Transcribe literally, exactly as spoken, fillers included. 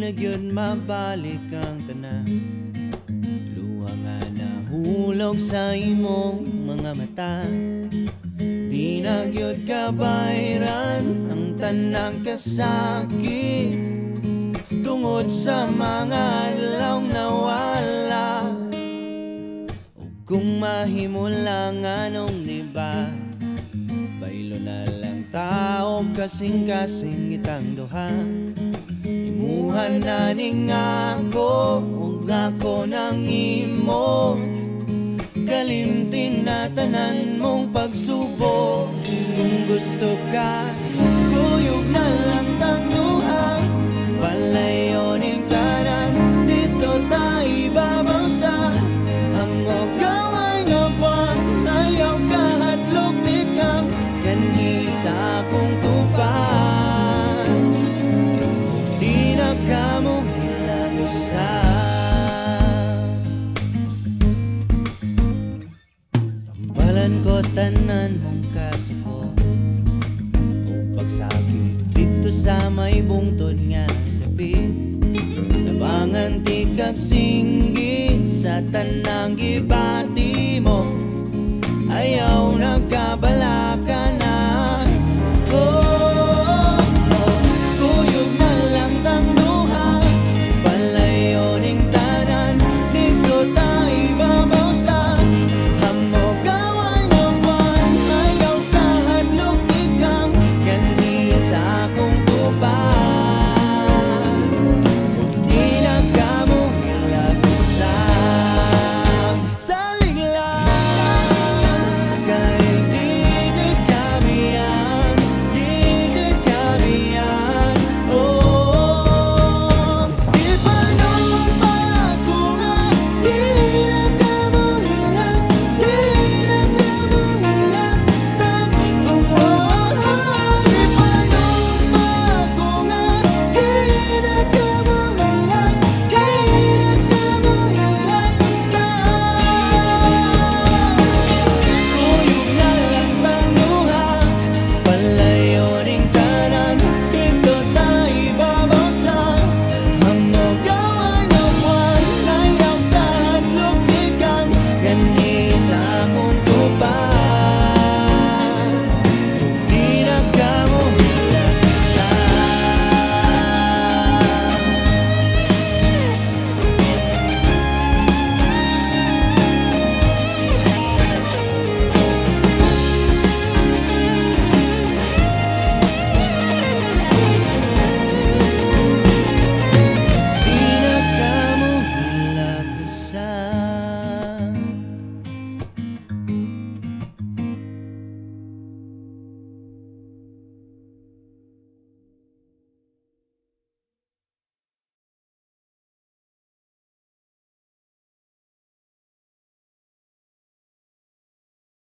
na gyud mabalik ang tanan. Luha nga nahulog sa imong mga mata. Di na gyud kabayran ang tanang kasakit tungod sa mga adlaw nawala. O kung mahimo lang anong diba, baylo na lang tao kasing-kasing itang duha. Imuhan na ning ako ug ako nang imo, kalimtin na tanan mong pagsubok. Kung gusto ka, kuyog na lang tang duha, palayo ning tanan, dito ta ibabaw sa amok kaway nga buwan. Ayaw ka hadlok tikang yanhi sa akong tupan, di na ka mo hinagusa. Ko tanan mong kasuko o pagsakit dito sa may bungtod nga dapit. Tabangan ti kag singgit sa tanang gibati mo, ayaw nagkabalaka.